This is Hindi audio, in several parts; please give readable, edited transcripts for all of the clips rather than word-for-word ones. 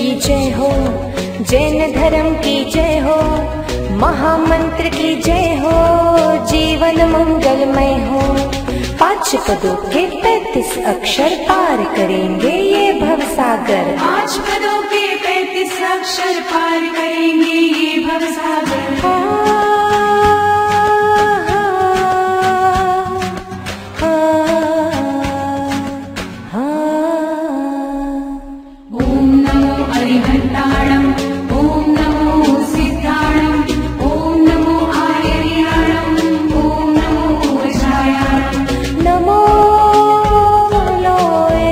की जय हो, जैन धर्म की जय हो, महामंत्र की जय हो, जीवन मंगलमय हो। 5 पदों के 35 अक्षर पार करेंगे ये भवसागर। 5 पदों के 35 अक्षर पार करेंगे ये भवसागर। हरिहंताणं, ओम नमो सिद्धाणं, ओम नमो आर्याणं, ओम नमो वज्रायाणं। नमो लोए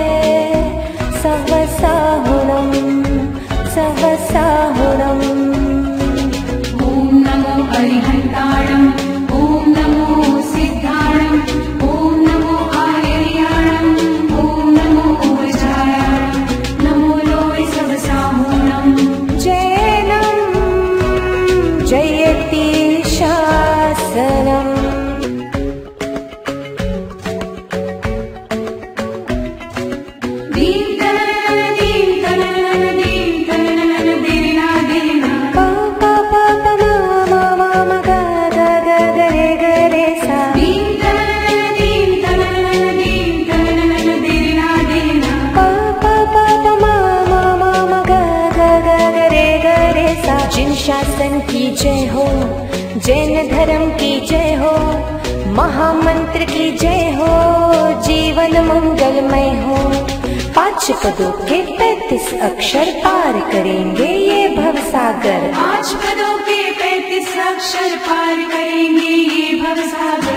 सवसाहुणं सवसाहुणं। ओम नमो हरिहंताणं, ओम नमो सिद्धाणं, ओम नमो आर्याणं, ओम नमो वज्रायाणं। नमो लोए सवसाहुणं। जैनं जयति शासनम्। दीं तननन दीं तननन दीं तननन दिरिना दिरिना। प प प प म म म म ग ग ग ग रे ग रे सा। दीं तननन दीं तननन दीं तननन दिरिना दिरिना। प प प प म म म म ग ग ग ग रे ग रे सा। जिन शासन की जय हो, जैन धर्म की जय हो, महामंत्र की जय हो, जीवन मंगलमय हो। 5 पदों के 35 अक्षर पार करेंगे ये भवसागर। 5 पदों के 35 अक्षर पार करेंगे ये भवसागर।